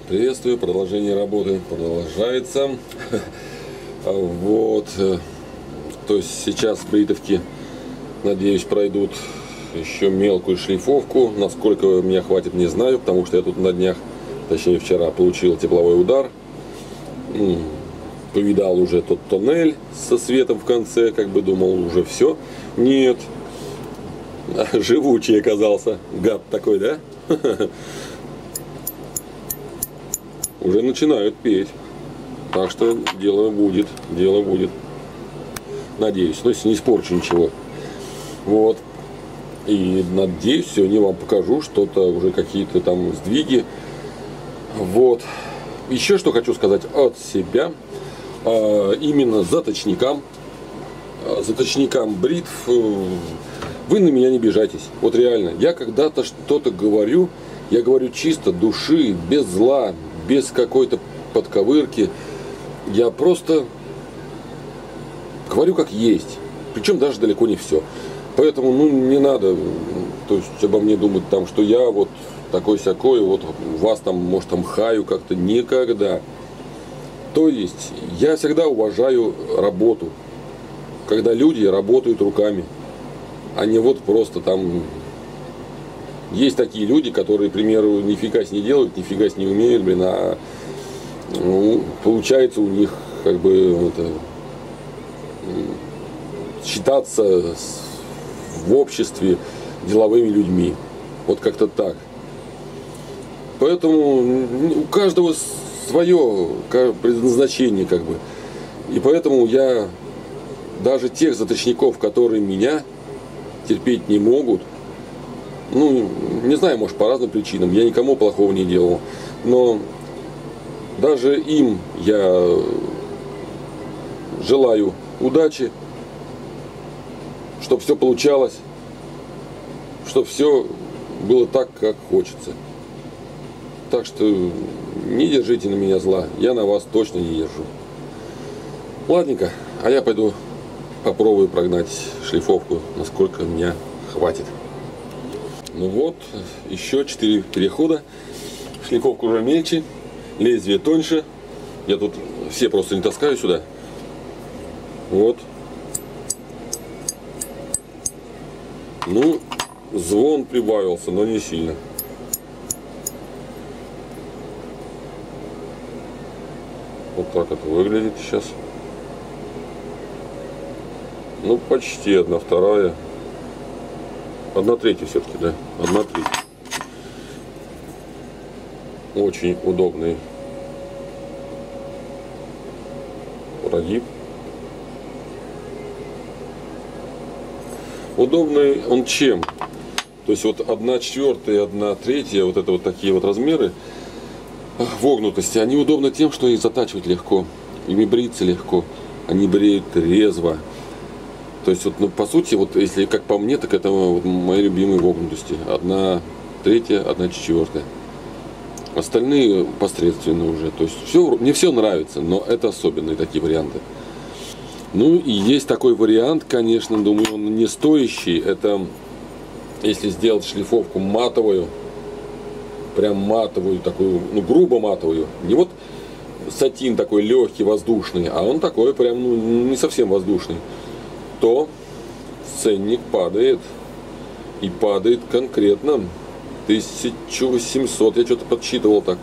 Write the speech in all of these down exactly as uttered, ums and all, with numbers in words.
Приветствую, продолжение работы продолжается. Вот, то есть сейчас бритовки, надеюсь, пройдут еще мелкую шлифовку. Насколько меня хватит, не знаю, потому что я тут на днях, точнее вчера, получил тепловой удар. Повидал уже тот тоннель со светом в конце, как бы думал, уже все. Нет, живучий оказался, гад такой, да? Уже начинают петь. Так что дело будет, дело будет. Надеюсь, но если не испорчу ничего. Вот. И надеюсь, сегодня вам покажу что-то, уже какие-то там сдвиги. Вот. Еще что хочу сказать от себя. А, именно заточникам. Заточникам бритв. Вы на меня не обижайтесь. Вот реально. Я когда-то что-то говорю. Я говорю чисто души, без зла, без какой-то подковырки. Я просто говорю как есть. Причем даже далеко не все. Поэтому, ну, не надо, то есть, обо мне думать там, что я вот такой-сякой, вот вас там, может, там хаю как-то. Никогда. То есть, я всегда уважаю работу. Когда люди работают руками. А не вот просто там... Есть такие люди, которые, к примеру, нифига с не делают, нифига с не умеют, блин, а ну, получается у них как бы это, считаться в обществе деловыми людьми. Вот как-то так. Поэтому у каждого свое предназначение, как бы. И поэтому я даже тех заточников, которые меня терпеть не могут, ну, не знаю, может, по разным причинам. Я никому плохого не делал. Но даже им я желаю удачи, чтобы все получалось, чтобы все было так, как хочется. Так что не держите на меня зла. Я на вас точно не держу. Ладненько, а я пойду попробую прогнать шлифовку, насколько меня хватит. Ну вот, еще четыре перехода. Шлифовка уже мельче, лезвие тоньше. Я тут все просто не таскаю сюда. Вот. Ну, звон прибавился, но не сильно. Вот так это выглядит сейчас. Ну, почти одна вторая. Одна третья все-таки, да? Одна третья. Очень удобный прогиб. Удобный он чем? То есть вот одна четвертая и одна третья, вот это вот такие вот размеры вогнутости, они удобны тем, что их затачивать легко. Ими бриться легко. Они бреют резво. То есть, вот, ну, по сути, вот если как по мне, так это вот мои любимые вогнутости. Одна третья, одна четвертая. Остальные посредственные уже. То есть, все, мне все нравится, но это особенные такие варианты. Ну, и есть такой вариант, конечно, думаю, он не стоящий. Это если сделать шлифовку матовую, прям матовую, такую, ну, грубо матовую. Не вот сатин такой легкий, воздушный, а он такой прям, ну, не совсем воздушный. То ценник падает. И падает конкретно тысяча восемьсот. Я что-то подсчитывал так.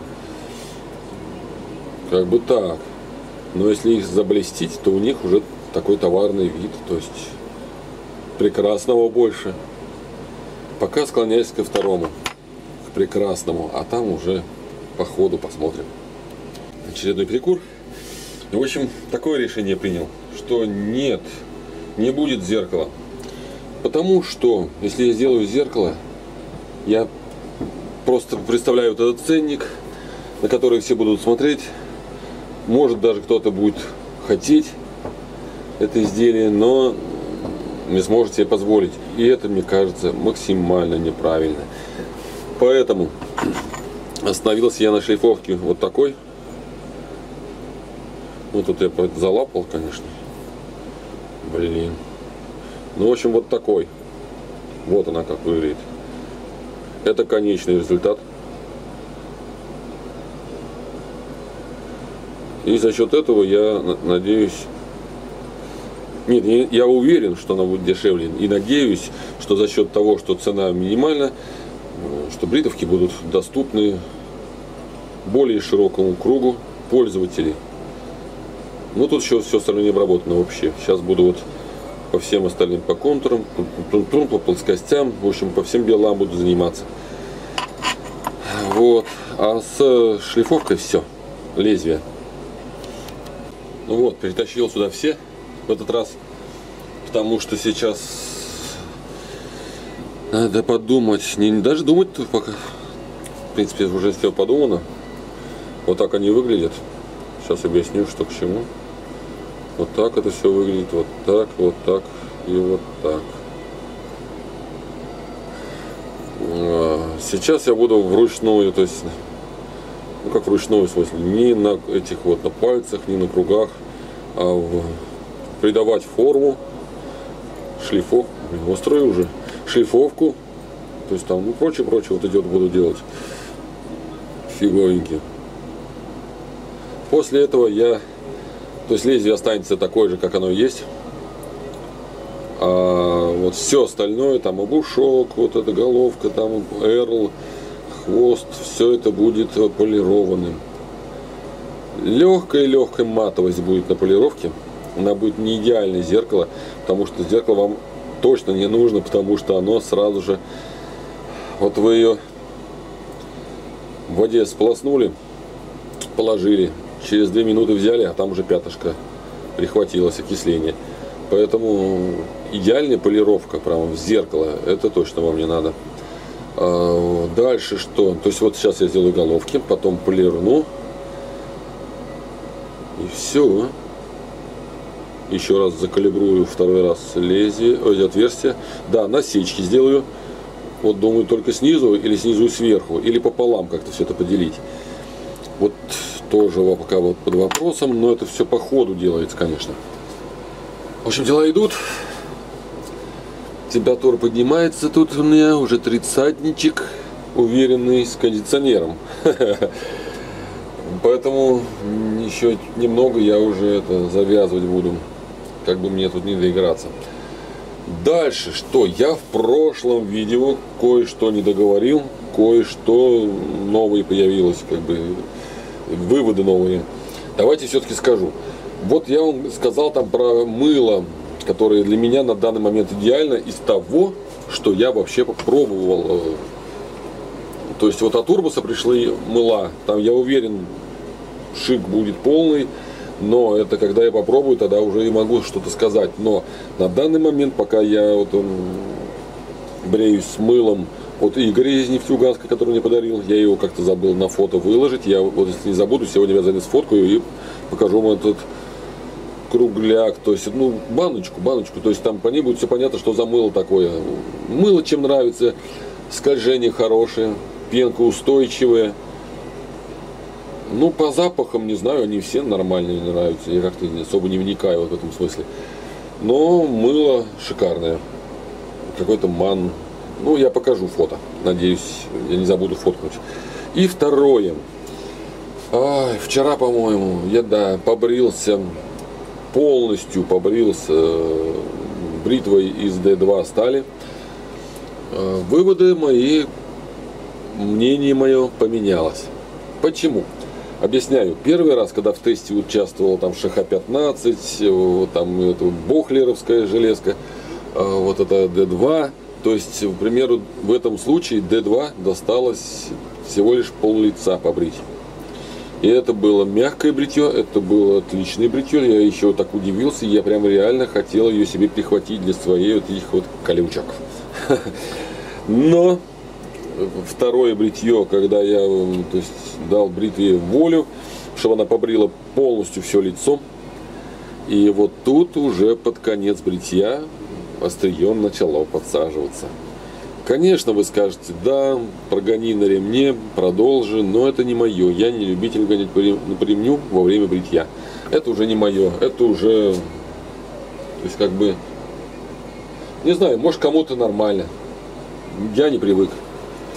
Как бы так. Но если их заблестить, то у них уже такой товарный вид. То есть прекрасного больше. Пока склоняюсь ко второму. К прекрасному. А там уже по ходу посмотрим. Очередной перекур. В общем, такое решение принял, что нет, не будет зеркала. Потому что, если я сделаю зеркало, я просто представляю вот этот ценник, на который все будут смотреть. Может, даже кто-то будет хотеть это изделие, но не сможет себе позволить. И это, мне кажется, максимально неправильно. Поэтому остановился я на шлифовке вот такой. Ну, тут я залапал, конечно. Блин. Ну, в общем, вот такой. Вот она как выглядит. Это конечный результат. И за счет этого я надеюсь, нет, я уверен, что она будет дешевле. И надеюсь, что за счет того, что цена минимальна, что бритовки будут доступны более широкому кругу пользователей. Ну тут еще все остальное не обработано вообще. Сейчас буду вот по всем остальным, по контурам, по плоскостям, в общем, по всем делам буду заниматься. Вот. А с шлифовкой все. Лезвие. Ну вот, перетащил сюда все в этот раз, потому что сейчас надо подумать, не, не даже думать пока, в принципе, уже все подумано. Вот так они выглядят. Сейчас объясню, что к чему. Вот так это все выглядит, вот так, вот так и вот так. Сейчас я буду вручную, то есть, ну как вручную, в смысле, не на этих вот на пальцах, не на кругах, а в, придавать форму, шлифовку, устрою уже, шлифовку, то есть там, ну прочее, прочее, вот идет, буду делать фиговенькие. После этого я, то есть лезвие останется такое же, как оно есть. А вот все остальное, там обушок, вот эта головка, там эрл, хвост, все это будет полированным. Легкая-легкая матовость будет на полировке. Она будет не идеальное зеркало, потому что зеркало вам точно не нужно, потому что оно сразу же, вот вы ее в воде сполоснули, положили, через две минуты взяли, а там уже пятнышко прихватилось, окисление. Поэтому идеальная полировка прямо в зеркало, это точно вам не надо. А дальше что? То есть вот сейчас я сделаю головки, потом полирну. И все. Еще раз закалибрую второй раз лезвие, ой, отверстие. Да, насечки сделаю. Вот думаю, только снизу или снизу и сверху, или пополам как-то все это поделить. Вот тоже пока вот под вопросом, но это все по ходу делается, конечно. В общем, дела идут. Температура поднимается тут у меня, уже тридцатничек, уверенный, с кондиционером. Поэтому еще немного я уже это завязывать буду, как бы мне тут не доиграться. Дальше что? Я в прошлом видео кое-что не договорил, кое-что новое появилось, как бы выводы новые. Давайте все-таки скажу. Вот я вам сказал там про мыло, которое для меня на данный момент идеально из того, что я вообще попробовал. То есть вот от Урбуса пришли мыла, там я уверен, шик будет полный, но это когда я попробую, тогда уже и могу что-то сказать. Но на данный момент, пока я вот он, бреюсь с мылом от Игоря из Нефтеюганска, который мне подарил, я его как-то забыл на фото выложить. Я вот если не забуду, сегодня я занес фотку и покажу вам этот кругляк, то есть, ну, баночку, баночку, то есть там по ней будет все понятно, что за мыло такое. Мыло чем нравится, скольжение хорошее, пенка устойчивая. Ну, по запахам, не знаю, они все нормальные нравятся, я как-то особо не вникаю вот в этом смысле. Но мыло шикарное, какой-то ман. Ну, я покажу фото, надеюсь, я не забуду фоткнуть. И второе. Ай, вчера, по-моему, я, да, побрился, полностью побрился бритвой из дэ два стали. Выводы мои, мнение мое поменялось. Почему? Объясняю. Первый раз, когда в тесте участвовал там ШХ пятнадцать, там это бохлеровская железка, вот это дэ два. То есть, к примеру, в этом случае дэ два досталось всего лишь пол лица побрить. И это было мягкое бритье, это было отличное бритье. Я еще так удивился, я прям реально хотел ее себе прихватить для своей вот этих вот колючек. Но второе бритье, когда я, то есть, дал бритве волю, чтобы она побрила полностью все лицо. И вот тут уже под конец бритья острием начало подсаживаться. Конечно, вы скажете, да, прогони на ремне, продолжи, но это не мое. Я не любитель гонять по ремню во время бритья. Это уже не мое, это уже, то есть, как бы, не знаю, может кому-то нормально. Я не привык.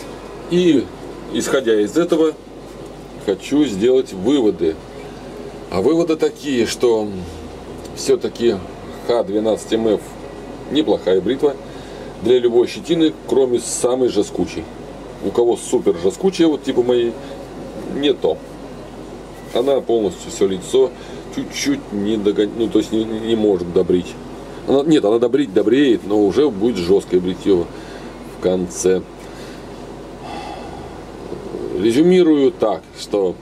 И, исходя из этого, хочу сделать выводы. А выводы такие, что все-таки Х двенадцать эм эф неплохая бритва для любой щетины, кроме самой жесткучей. У кого супер жесткучая, вот типа моей, не то. Она полностью все лицо чуть-чуть не догоняет, ну то есть не, не может добрить. Она, нет, она добрить добреет, но уже будет жесткое бритье в конце. Резюмирую так, что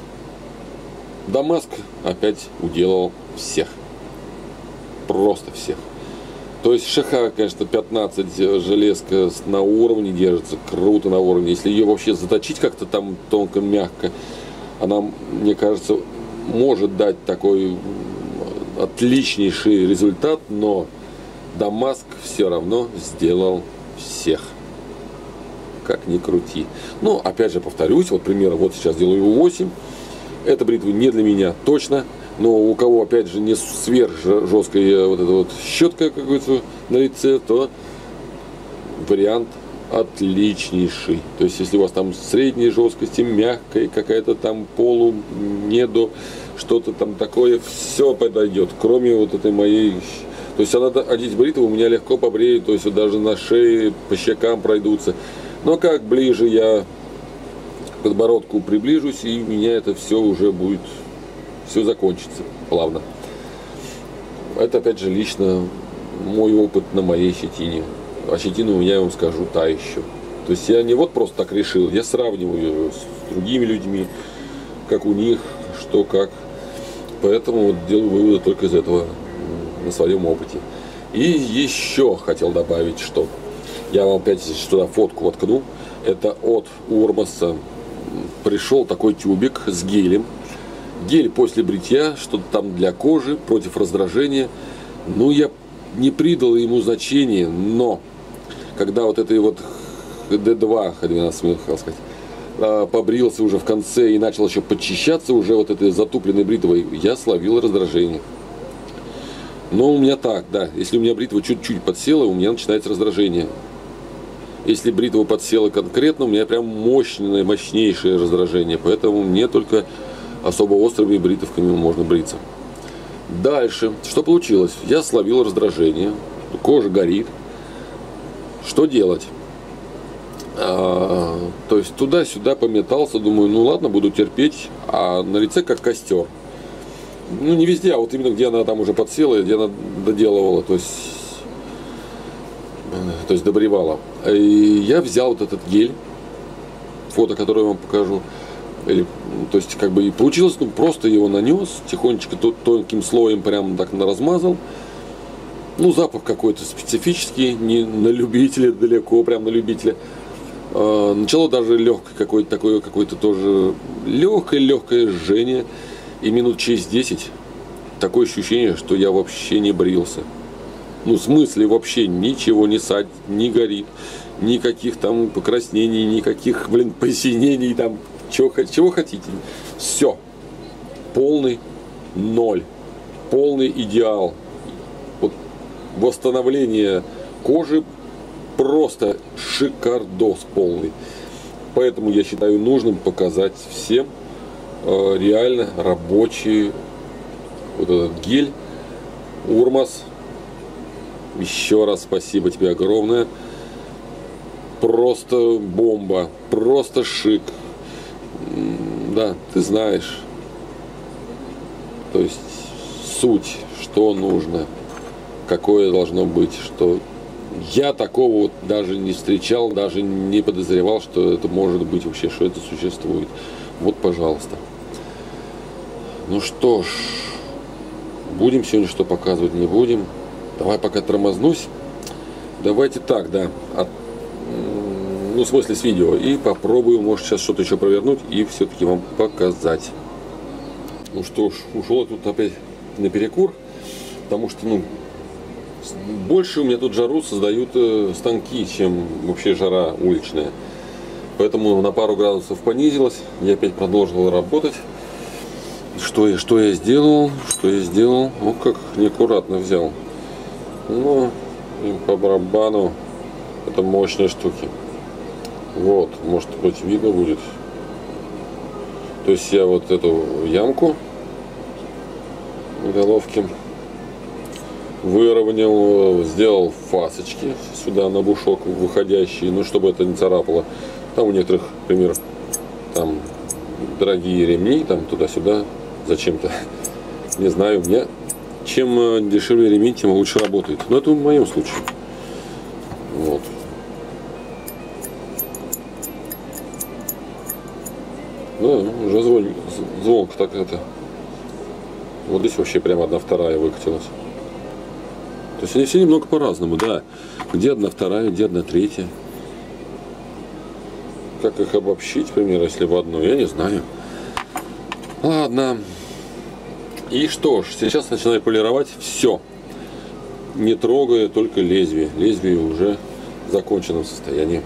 Дамаск опять уделал всех. Просто всех. То есть ШХ, конечно, пятнадцать железка на уровне держится, круто на уровне. Если ее вообще заточить как-то там тонко, мягко, она, мне кажется, может дать такой отличнейший результат, но Дамаск все равно сделал всех. Как ни крути. Ну, опять же, повторюсь, вот, примерно, вот сейчас делаю восемь. Эта бритва не для меня точно. Но у кого, опять же, не сверх жесткая вот эта вот щетка, как говорится, на лице, то вариант отличнейший. То есть, если у вас там средней жесткости, мягкая, какая-то там полу, не до, что-то там такое, все подойдет, кроме вот этой моей. То есть, она одеть бритву у меня легко побреет, то есть, вот даже на шее, по щекам пройдутся. Но как ближе я к подбородку приближусь, и у меня это все уже будет, все закончится плавно. Это, опять же, лично мой опыт на моей щетине. А щетина у меня, я вам скажу, та еще. То есть я не вот просто так решил, я сравниваю с другими людьми, как у них, что как. Поэтому вот делаю выводы только из этого на своем опыте. И еще хотел добавить, что я вам опять сюда фотку воткну. Это от Урмаса пришел такой тюбик с гелем. Гель после бритья, что-то там для кожи, против раздражения. Ну, я не придал ему значения, но когда вот этой вот Д два, Х двенадцать, хотел сказать, побрился уже в конце и начал еще подчищаться уже вот этой затупленной бритвой, я словил раздражение. Но у меня так, да, если у меня бритва чуть-чуть подсела, у меня начинается раздражение. Если бритва подсела конкретно, у меня прям мощное, мощнейшее раздражение. Поэтому мне только особо острыми бритвками можно бриться. Дальше, что получилось? Я словил раздражение, кожа горит. Что делать? А, то есть туда-сюда пометался, думаю, ну ладно, буду терпеть, а на лице как костер. Ну не везде, а вот именно где она там уже подсела, где она доделывала, то есть, то есть добревала. И я взял вот этот гель, фото, которое я вам покажу. Или, то есть, как бы и получилось, ну, просто его нанес, тихонечко тонким слоем прям так размазал. Ну, запах какой-то специфический, не на любителя, далеко, прям на любителя. А, начало даже легкое какое-то такое, какое-то тоже легкое-легкое жжение. И минут через десять такое ощущение, что я вообще не брился. Ну, в смысле, вообще ничего не садит, не горит, никаких там покраснений, никаких, блин, посинений там. Чего, чего хотите? Все. Полный ноль. Полный идеал. Вот восстановление кожи просто шикардос полный. Поэтому я считаю нужным показать всем э, реально рабочий вот этот гель Урмас. Еще раз спасибо тебе огромное. Просто бомба. Просто шик. Да, ты знаешь, то есть суть, что нужно, какое должно быть, что я такого вот даже не встречал, даже не подозревал, что это может быть вообще, что это существует. Вот, пожалуйста. Ну что ж, будем сегодня что показывать, не будем. Давай пока тормознусь. Давайте так, да, от ну, в смысле с видео. И попробую, может, сейчас что-то еще провернуть и все-таки вам показать. Ну что ж, ушел я тут опять на перекур, потому что, ну, больше у меня тут жару создают э, станки, чем вообще жара уличная. Поэтому на пару градусов понизилось. Я опять продолжил работать. Что я, что я сделал? Что я сделал? Ну, как неаккуратно взял. Ну, им по барабану. Это мощные штуки. Вот, может быть, видно будет. То есть я вот эту ямку головки. Выровнял, сделал фасочки сюда на бушок выходящие, ну чтобы это не царапало. Там у некоторых, например, там дорогие ремни, там туда-сюда, зачем-то, не знаю, у меня чем дешевле ремень, тем лучше работает. Но это в моем случае. Вот. Да, уже звон, звонко так это. Вот здесь вообще прямо одна вторая выкатилась. То есть они все немного по-разному, да. Где одна вторая, где одна третья. Как их обобщить, например, если в одну, я не знаю. Ладно. И что ж, сейчас начинаю полировать все. Не трогая только лезвие. Лезвие уже в законченном состоянии.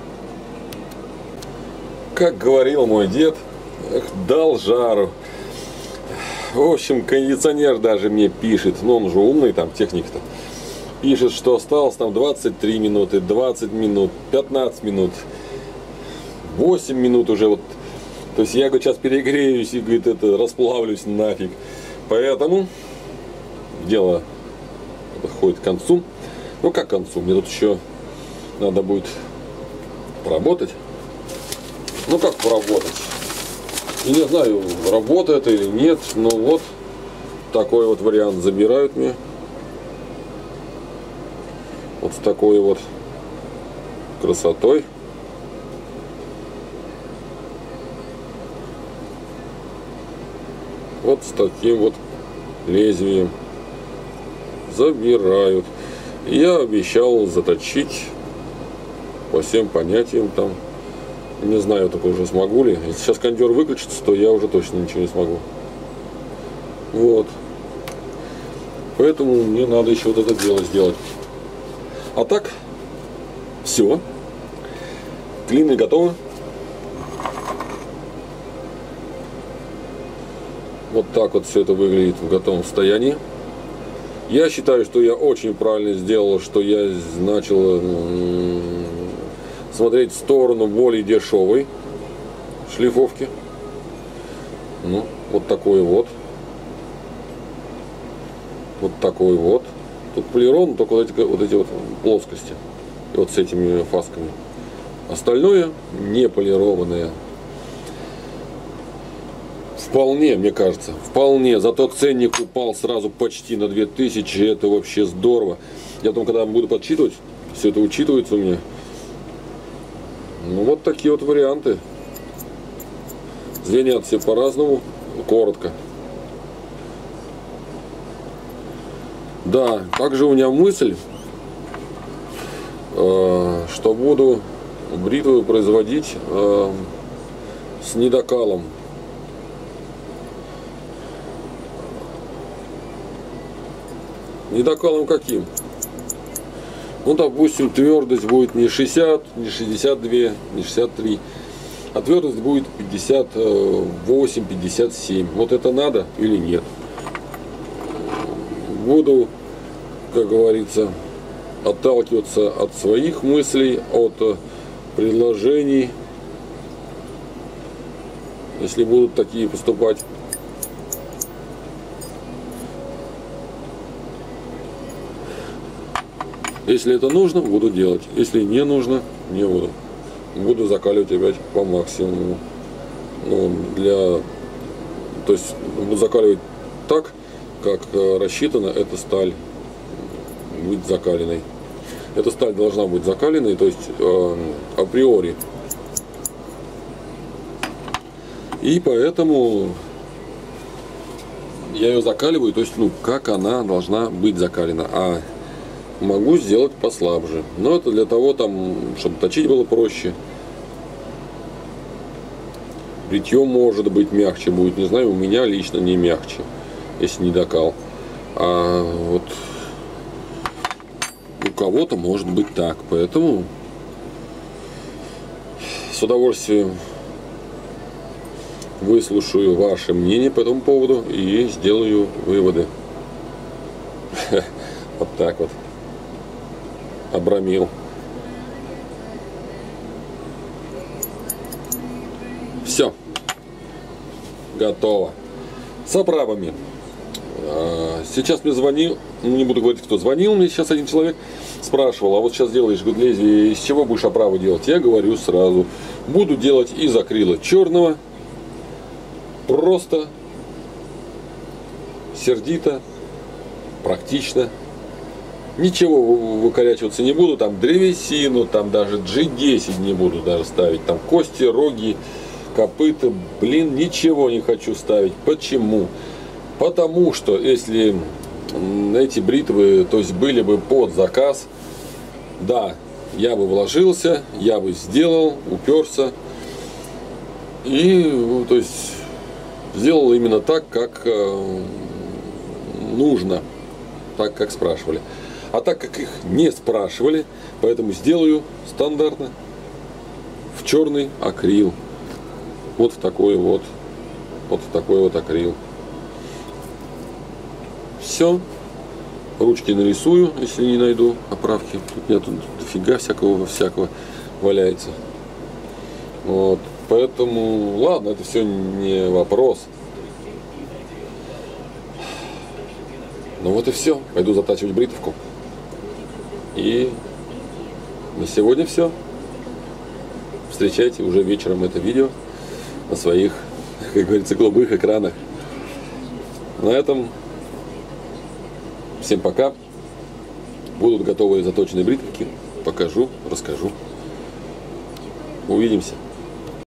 Как говорил мой дед, эх, дал жару. В общем, кондиционер даже мне пишет, но он же умный, там техник-то. Пишет, что осталось там двадцать три минуты, двадцать минут, пятнадцать минут, восемь минут уже вот. То есть я, говорит, сейчас перегреюсь и, говорит, это, расплавлюсь нафиг. Поэтому дело подходит к концу. Ну как к концу? Мне тут еще надо будет поработать. Ну как поработать? Я не знаю, работает или нет, но вот такой вот вариант забирают мне. Вот с такой вот красотой. Вот с таким вот лезвием забирают. Я обещал заточить по всем понятиям там. Не знаю, только уже смогу ли. Если сейчас кондер выключится, то я уже точно ничего не смогу. Вот. Поэтому мне надо еще вот это дело сделать. А так, все. Клины готовы. Вот так вот все это выглядит в готовом состоянии. Я считаю, что я очень правильно сделал, что я начал смотреть в сторону более дешевой шлифовки. Ну, вот такой вот. Вот такой вот. Тут полирован только вот эти, вот эти вот плоскости. И вот с этими фасками. Остальное не полированное. Вполне, мне кажется, вполне. Зато ценник упал сразу почти на две тысячи. Это вообще здорово. Я потом, когда буду подсчитывать, все это учитывается у меня. Ну, вот такие вот варианты. Звенят все по-разному, коротко. Да, также у меня мысль, э, что буду бритву производить э, с недокалом. Недокалом каким? Ну, допустим, твердость будет не шестьдесят, не шестьдесят два, не шестьдесят три, а твердость будет пятьдесят восемь, пятьдесят семь. Вот это надо или нет? Буду, как говорится, отталкиваться от своих мыслей, от предложений. Если будут такие поступать. Если это нужно, буду делать. Если не нужно, не буду. Буду закаливать опять по максимуму. Ну, для... То есть буду закаливать так, как рассчитана эта сталь быть закаленной. Эта сталь должна быть закаленной, то есть э, априори. И поэтому я ее закаливаю, то есть, ну, как она должна быть закалена. А могу сделать послабже. Но это для того, там, чтобы точить было проще. Бритье может быть мягче будет. Не знаю, у меня лично не мягче, если не докал. А вот у кого-то может быть так. Поэтому с удовольствием выслушаю ваше мнение по этому поводу и сделаю выводы. Вот так вот. Обрамил. Все. Готово. С оправами. Сейчас мне звонил, ну, не буду говорить, кто звонил, мне сейчас один человек спрашивал, а вот сейчас делаешь, говорит, лезвие, из чего будешь оправу делать? Я говорю сразу, буду делать из акрила черного, просто, сердито, практично. Ничего выкорячиваться не буду, там древесину, там даже джи десять не буду даже ставить, там кости, роги, копыта, блин, ничего не хочу ставить. Почему? Потому что если эти бритвы, то есть были бы под заказ, да, я бы вложился, я бы сделал, уперся и, то есть, сделал именно так, как э, нужно, так, как спрашивали. А так как их не спрашивали, поэтому сделаю стандартно в черный акрил. Вот в такой вот, вот в такой вот акрил. Все. Ручки нарисую, если не найду оправки. Тут у меня тут дофига всякого всякого валяется. Вот. Поэтому, ладно, это все не вопрос. Ну вот и все. Пойду затачивать бритовку. И на сегодня все. Встречайте уже вечером это видео на своих, как говорится, голубых экранах. На этом всем пока. Будут готовые заточенные бритвки. Покажу, расскажу. Увидимся.